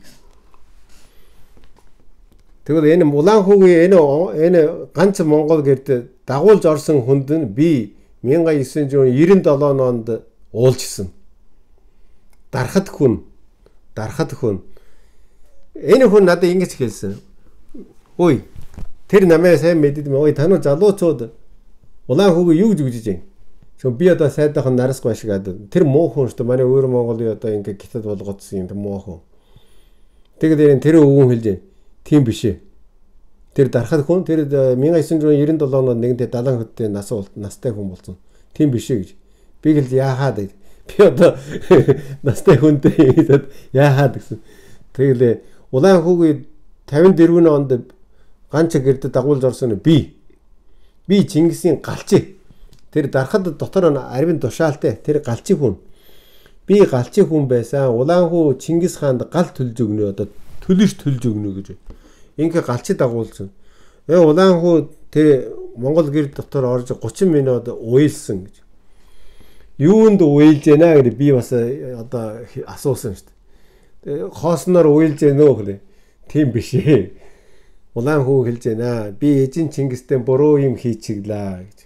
B: Тэгвэл энэ Улаанхүүгийн энэ энэ ганц Монгол гэрд дагуулж орсон хүнд нь би 천구 백구십칠 онд уулжсэн. Дархад хүн, дархад хүн. Энэ хүн надад ингэж хэлсэн. Ой, тэр намайг сайн мэддэг юм. Ой, тануу залуучууд Улаанхүүг юу гэж үжиж байна? Чи би одоо сайдаахан нарасгүй ашигаад тэр муу хүн шүү дээ. Манай өөр Монголын одоо ингээ гитад болгоцсон юм муу хүн. Тэгээд тэр өвгөн хэлж байна. Тийм биш ээ. Тэр дарахад хүн тэр 천구 백구십칠 онд нэгдээ далайн хөдөө нас настай хүн болсон. Тийм биш ээ гэж. Би гэл яахаад би одоо настай хүнтэй хэлээд яахаад гэсэн. Тэгэлээ улаан хүүгийн тавин дөрвөн онд ганц гэрдэ дагуулж орсон нь би. Би Чингисийн галчиг. Тэр дарахад дотор нь арвин тушаалтай тэр галчиг хүн. Би галчиг хүн байсан. Улаан хүү Чингис хаанд гал төлж өгнө одоо төлөж төлж өгнө гэж. Ингээ галчиг дагуулсан. Э улаан хүү тэр Монгол гэр дотор орж гучин минут уйлсан гэж. Юунд уйлж байна гэж би бас одоо асуусан шүү дээ. Хоосноор уйлж байна уу гэхлээ. Тийм биш ээ. Улаан хүү хэлж байна. Би эзэн Чингистэй буруу юм хийчихлаа гэж.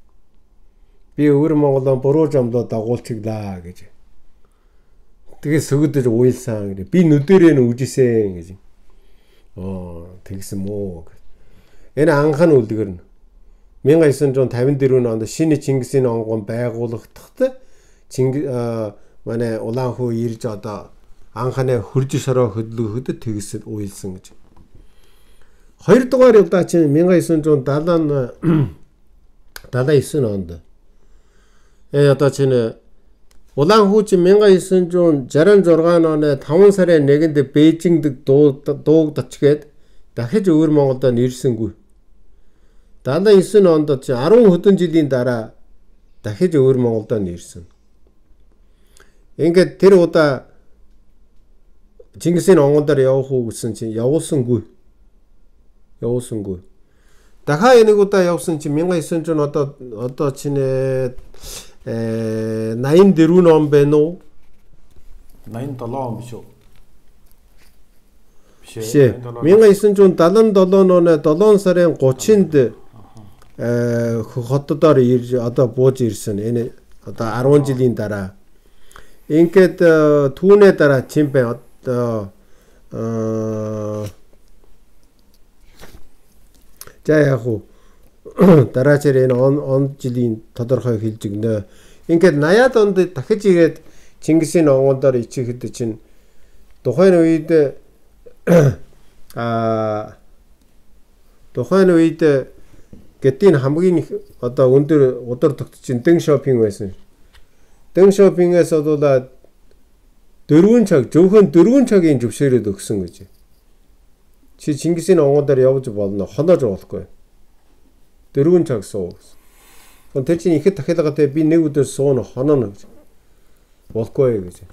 B: Би өөр Монголоо буруу жамлоо дагуулчихлаа гэж. Тэгээ сөгөдөж уйлсан гэж. Би нүдэрээ нь үжисэн гэж. Оо тэгсэн мөө. Энэ анхан үлдгэр нь 천구 백오십칠 онд шинэ Чингисийн онгон байгуулагдахад Чингис манай улаан хүү ирж одоо анханаа хурж шороо хөдлөхөд тэгсэн уйлсан гэж. Хоёрдугаар удаа чинь 천구 백구십칠 дадаесн онд э одоо чинь улаан хүү чинь 천구 백구십육 оны таван сарын нэгэнд Бээжингд дуугдчихгээд дахиж өөр Монголд нэрсэнгүй. дадаесн онд чинь арван хэдэн жилийн дараа дахиж өөр Монголд нэрсэн. Ингээд тэр удаа Чингисийн онгондор явах уу гэсэн чинь явуулсангүй. Явуулсангүй. Дахиад нэг удаа явсан чинь 천구 백구십칠 одоо одоо чинь э восемьдесят дөрвөн он байна уу?
A: восемьдесят седьмой он биш үү?
B: Биш ээ. 천구 백구십칠 седьмой оны долоон сарын гуравт э хотдоор ирж одоо бууж ирсэн. Энэ одоо арван жилийн дараа. Ингээд түүнээ дараа Чимбэ одоо э за яг уу дараачаар энэ он он жилийн тодорхой хэлж өгнө. Ингээд восемьдесят онд дахиж ирээд Чингисийн онгондоор ичихэд чинь тухайн үед а тухайн үед Гэтийн хамгийн одоо өндөр удар тогтчин Дэн шопинг байсан. Дэн шопингээс болоод дөрвөн цаг зөвхөн дөрвөн цагийн зөвшөөрөд өгсөн гэж. Чи Чингисийн онгондоор явж болно, хоноож болохгүй. Дөрвөн цаг суу гэсэн. Тэр чинь ихэд дахиалагатай би нэг өдөр сууна хононо гэж. Болохгүй гэж.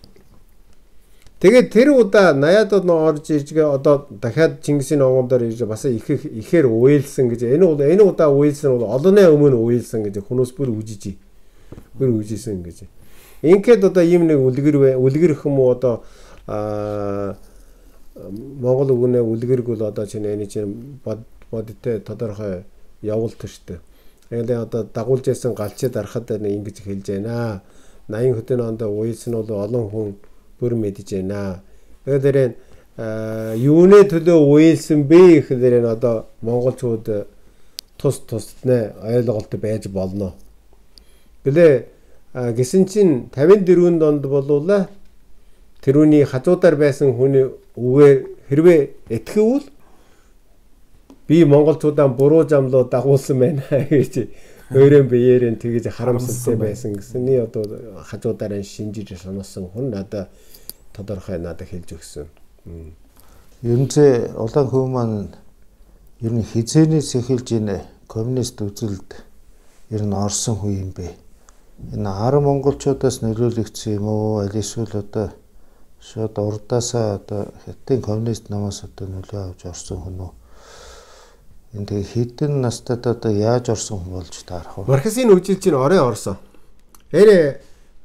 B: Тэгээд тэр удаа восемьдесят он орж иржгээ одоо дахиад Чингисийн онгондоор ирж бас их ихээр уйлсан гэж. Энэ бол энэ удаа уйлсан бол олонны өмнө уйлсан гэж хүмүүс бүр үжиж. Бүр үжижсэн гэж. Ингээд одоо ийм нэг үлгэр үлгэрх юм уу одоо аа Монгол үгнээ үлгэрг бол одоо чинь энэ чинь бод бодтой тодорхой явуулт штэ. Тэгээд одоо дагуулж ясан галчид арахад ингэж хэлж байна. восемьдесят хэдэн онд уйлсан бол олон хүн бүр мэдэж байна. Тэгэхээр юуны төлөө уйлсан бэ гэхээр одоо монголчууд тус тусднэ ойлголт байж болно. Гэлээ гэсэн чинь тавин дөрвөн онд болуулаа тэрүүний хажуудаар байсан хүний үгээр хэрвээ итгэвэл би монголчуудаа буруу замлуу дагуулсан байна гэж өөрийн биеэрээ тэгж харамсалтай байсан гэсний одоо хажуудаараа шинжиж санасан хүн надад тодорхой надад хэлж өгсөн.
C: Ер нь зэ улаан хүү маань ер нь хизээнээс эхэлж энэ коммунист үзэлд ер нь орсон хүү юм бэ. Энэ арга монголчуудаас нөлөөлөгдсөн юм уу? Аль эсвэл одоо шууд урдаасаа одоо хятадын коммунист намаас одоо нөлөө авч орсон хүн үү? Энэ тэгээ хэдэн настайд одоо яаж орсон хүн болж таарах вэ?
B: Марксийн үжилч нь орой орсон. Энэ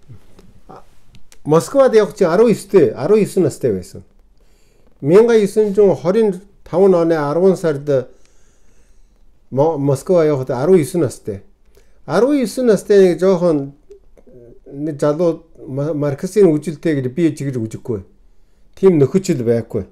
B: Москвад явах чинь арван девять арван девять настай байсан. 천구 백이십오 оны арван сард Москва явахад арван девять настай. арван девять настай нэг жоохон нэг залуу Марксийн үжилтэй гэж би чигж үжихгүй. Тим нөхөчл байхгүй.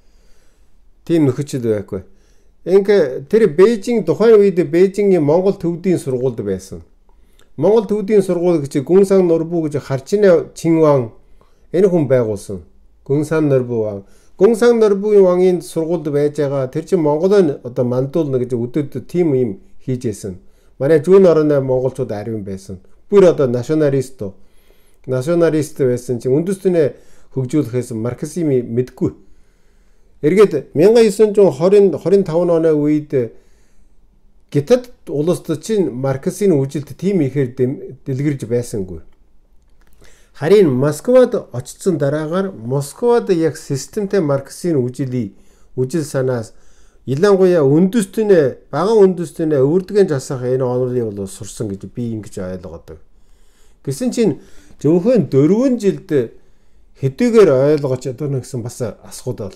B: Тим нөхөчл байхгүй. Ингээ тэр Бээжин тухайн үед Бээжингийн Монгол төвдийн сургуульд байсан. Монгол төвдийн сургууль гэж Гүнсан Нурбу гэж Харчны Чинван энэ хүн байгуулсан. Гүнсан Нурбу ван. Гүнсан Нурбугийн вангийн сургуульд байж байгаа тэр чинь Монголын одоо мандуулна гэж өдөрт тим юм хийжсэн. Манай зүүн орны монголчууд ариун байсан. Бүр одоо националист националист байсан чинь үндэстнээ хөгжүүлэхээс марксизмыг мэдгүй. Эргээд 천구백이십, 이십, 이십오 оны үед Гитад улсд чинь марксизмын үжилт тийм ихээр дэлгэрж байсангүй. Харин Москвад очсон дараагаар Москвад яг системтэй марксизмын үжилий үжил санаас ялангуяа үндэстнээ бага үндэстнээ өвөрдгөн жасах энэ онолыг бол сурсан гэж би ингэж ойлгодог. Гэсэн чинь зөвхөн дөрвөн жилд хэдийгээр ойлгож чадна гэсэн бас асуудал.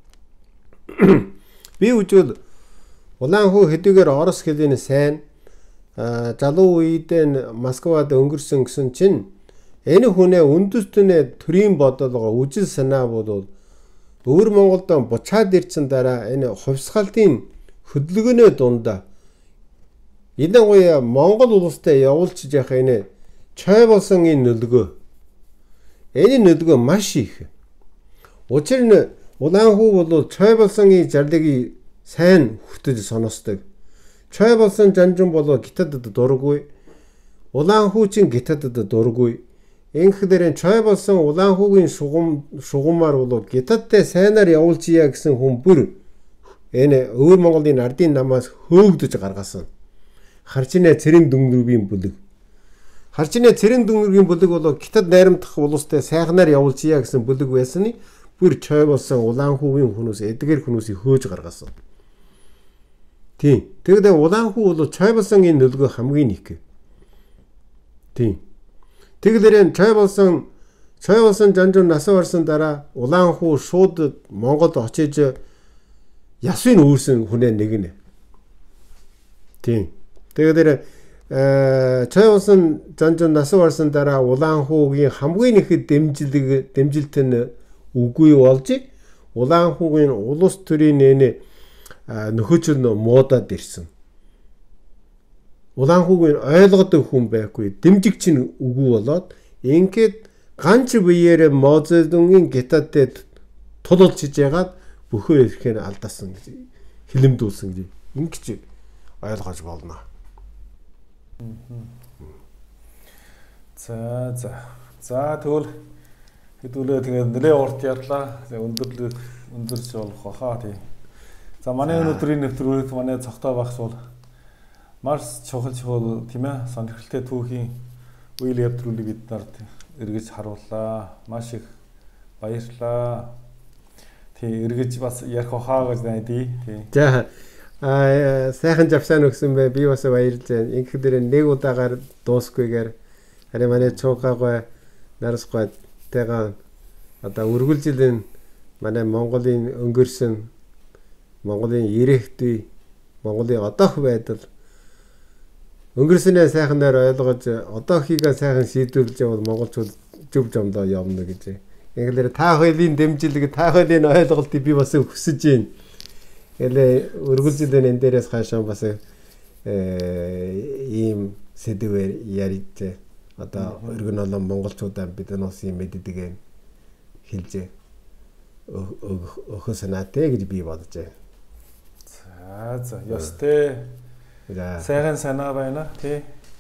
B: Би үжил Улаанхүү хэдийгээр орос хэлний сайн залуу үед Москвад өнгөрсөн гэсэн чинь энэ хүнээ үндэстнээ төрийн бодлого үжил санаа бол өвөр Монголд бучаад ирсэн дараа энэ хувьсгалтын хөдөлгөөнөө дундаа ялангуяа Монгол улстай явуулж яах энэ чой болсон энэ нөлгөө энэ нөлгөө маш их. Учир нь Улаанхүү бол чой болсон энэ зарлыг сайн хүртэл сонсдог. Чой болсон жанжин болоо Гитадд дургүй. Улаанхүү чин Гитадд дургүй. Инхдэрэн чой болсон Улаанхүүгийн шугам шугамар болоо Гитадтай сайнаар явуулчихъя гэсэн хүн бүр энэ өвөр Монголын ардын намаас хөөгдөж гаргасан. Харчны цэрэн дүнгэргийн бүлэг. Харчны цэрэн дүнгэргийн бүлэг болоо Гитад найрамдах улстай сайхнаар явуулчихъя гэсэн бүлэг байсан нь бүр чой болсон Улаанхүүгийн хүмүүс эдгээр хүмүүсийг хөөж гаргасан. Тийм. Тэгвэл Улаанхүү бол чой болсон энэ нөлгөө хамгийн их. Тийм. Тэгэлэрэн чой болсон чой болсон жанжин нас барсан дараа Улаанхүү шууд Монголд очиж ясвын үүрсэн хүнээ нэг нэ. Тийм. Тэгэлэр чой болсон жанжин нас барсан дараа Улаанхүүгийн хамгийн их дэмжлэг дэмжилт нь үгүй болж Улаанхүүгийн улс төрийн нэ нөхөж нь муудаад ирсэн. Улаанхүүгийн ойлгодог хүн байхгүй, дэмжигч нь үгүй болоод ингээд ганц биеэр Мозедонгийн Гитадтэй тулалчиж ягаад бөхөө ирэхээр алдаасан гэж хилэмдүүлсэн гэж ингэж ойлгож болно.
A: За за. За тэгвэл хэдүүлээ тэгээд нэлээ урт ярьлаа. Өндөрлөг өндөрч болох хаа тий. За манай өнөөдрийн нэвтрүүлэгт манай цогтой багш бол Марс чухал чухал тийм ээ сонирхолтой түүхийн үйл явдлыг бид нарт эргэж харууллаа. Маш их баярлалаа. Тий эргэж бас ярих хаа гэж найдаа тий.
B: За аа сайхан завсаан өгсөн бай. Би бас баярлж байна. Инхээр нэг удаагаар дуусгүйгээр харин манай цугаагаа нарасгүй тэгээ одоо үргэлжлэн манай Монголын өнгөрсөн Монголын ирээдүй Монголын одоох байдал өнгөрсөнөө сайханаар ойлгож одоохийгөө сайхан шийдвэрлэж явал монголчууд зөв жомдоо явна гэж. Ингээл та хоёрын дэмжлэг та хоёрын ойлголтыг би бас хүсэж байна. Элэ үргэлжлэн энэ дээрээс хаашаа бас ийм сэдвээр ярьж одоо өргөн олон монголчуудаа бид нус юм мэддэг юм хэлж өгөх санаатай гэж би бодож байна.
A: За за ёстой. За сайхан санаа байна тий.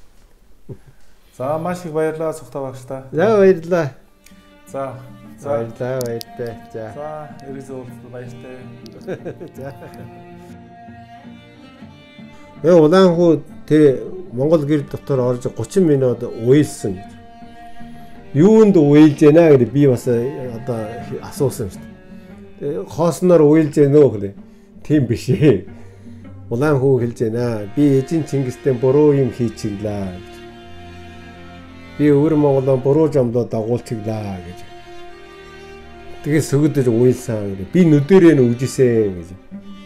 A: За маш их баярлалаа цогтой багштай.
B: За баярлалаа.
A: За за
B: баярлалаа баяртай. За.
A: За эризол баяртай.
B: За. Э Улаанхүү тэр Монгол гэр дотор орж гучин минут уйлсан гэж. Юунд уйлж байна гэж би бас одоо асуусан шүү дээ. Хоосноор уйлж байна уу гэх. Тийм биш ээ. Улаанхүү хэлж байна. Би эзэн Чингистэй буруу юм хийчихлаа гэж. Би өвөр Монголоо буруу жомдоо дагуулчихлаа гэж. Тэгээ сүгэдэж уйлсан гэж. Би нүдэрээ нь үжисээ гэж.